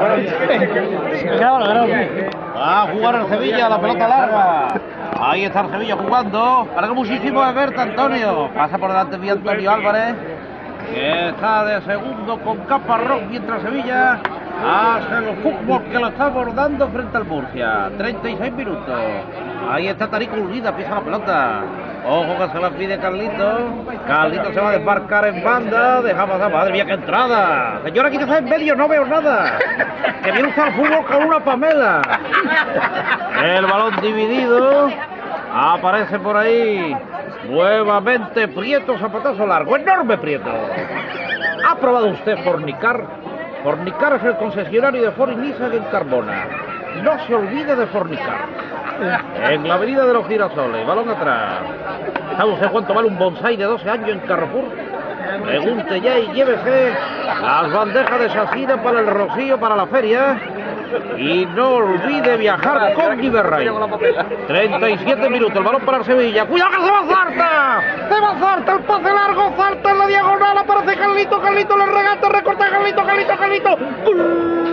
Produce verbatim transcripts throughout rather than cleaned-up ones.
Va a jugar el Sevilla, la pelota larga. Ahí está el Sevilla jugando. Carga muchísimo de Berta, Antonio. Pasa por delante de Antonio Álvarez, que está de segundo con Caparrós, mientras Sevilla hace el fútbol que lo está abordando frente al Murcia. treinta y seis minutos. Ahí está Tarik Ulvida, pisa la pelota. Ojo que se la pide Carlito. Carlito se va a desmarcar en banda. Deja pasar, madre mía, qué entrada. Señora, aquí está en medio, no veo nada. Que viene usted al fútbol con una Pamela. El balón dividido. Aparece por ahí nuevamente Prieto, zapatazo largo. Enorme Prieto. ¿Ha probado usted Fornicar? Fornicar es el concesionario de Ford y Nissan en Carmona. No se olvide de Fornicar. En la avenida de los Girasoles, balón atrás. ¿Sabe usted cuánto vale un bonsai de doce años en Carrefour? Pregunte ya y llévese las bandejas de Sasida para el Rocío, para la feria. Y no olvide viajar con Iberray. treinta y siete minutos, el balón para el Sevilla. ¡Cuidado que se va Zarta! ¡Se va Zarta! El pase largo, Zarta en la diagonal. Aparece Carlito, Carlito le regata, recorta Carlito, Carlito, Carlito. ¡Gol!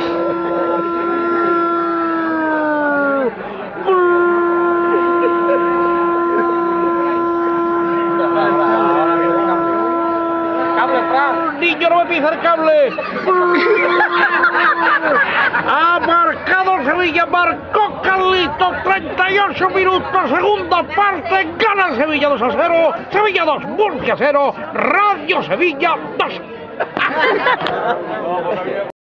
Niño, no me pisa el cable. Ha marcado el Sevilla, marcó Carlito, treinta y ocho minutos, segunda parte, gana el Sevilla dos a cero, Sevilla dos, Murcia cero, Radio Sevilla dos.